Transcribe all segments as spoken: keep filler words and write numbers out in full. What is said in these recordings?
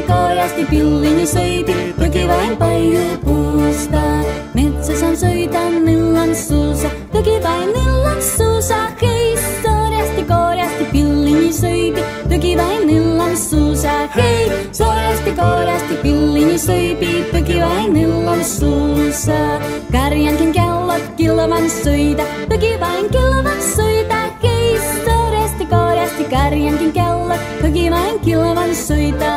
korjasti pillini söipi, toki vain paijupuusta. Metsässä söitän illan suussa, toki vain illan suussa. Hei, sorjasti korjasti pillini söipi, toki vain illan suussa. Hei, sorjasti korjasti pillini söipi, toki vain illan suussa. Karjankin kellot kilvan söitä, toki vain kilvan söitä. Hei, sorjasti korjasti karjankin kellot, toki vain kilvan söitä.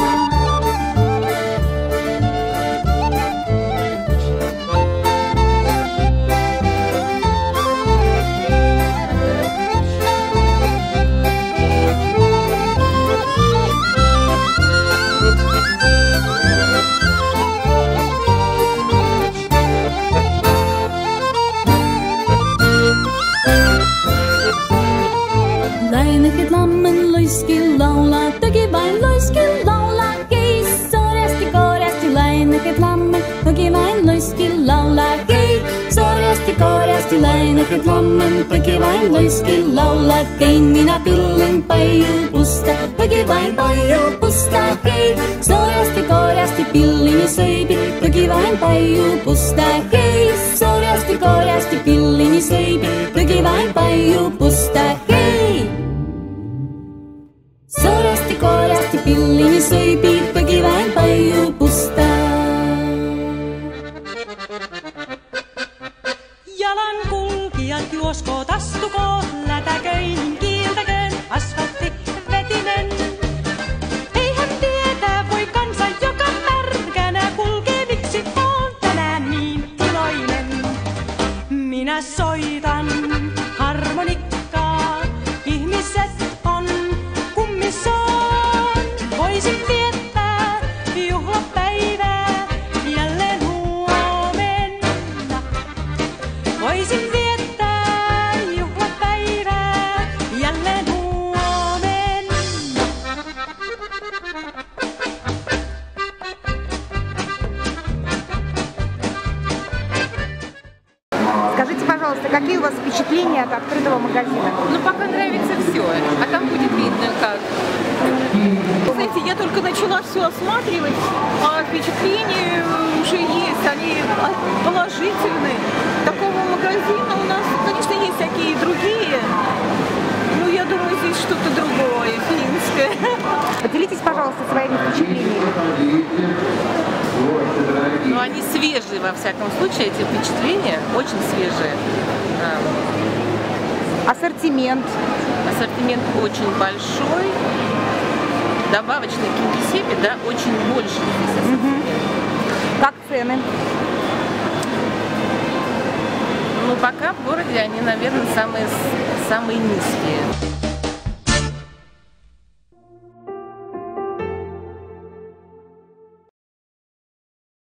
Lainakit lammen loiski laulaa, toki vain loiski laulaa. Hei, sorjasti korjasti lainakit lammen, toki vain loiski laulaa. Hei, sorjasti korjasti lainakit lammen, toki vain loiski laulaa. Tein minä pillin paijupusta, toki vain paijupusta. Hei, sorjasti korjasti pillini söipi, toki vain paijupusta. Hei, sorjasti korjasti pillini söipi, toki vain paijupusta. Hei, sorjasti korjasti pillini söipi, toki vain paijupusta. Jalankulkijat juoskoot, astukoot, lätäköin kiiltäköön, asfaltti vetinen. Eihän tietää voi kansa, joka märkänä kulkee, miksi on tänään niin iloinen. Minä soitan harmonikkaa, ihmiset on kummissaan. Voisin viettää juhlapäivää jälleen huomenna. Voisin viettää juhlapäivää jälleen huomenna. Скажите, пожалуйста, какие у вас впечатления от открытого магазина? Ну, пока нравится все, а там будет видно как. Знаете, я только начала все осматривать, а впечатления уже есть, они положительные. Такого магазина у нас, конечно, есть всякие другие, но я думаю, здесь что-то другое, финское. Поделитесь, пожалуйста, своими впечатлениями. Но они свежие, во всяком случае, эти впечатления очень свежие. Ассортимент. Ассортимент очень большой. Добавочные кингисеппи, да, очень больше здесь ассортимент. Как цены? Ну, пока в городе они, наверное, самые, самые низкие.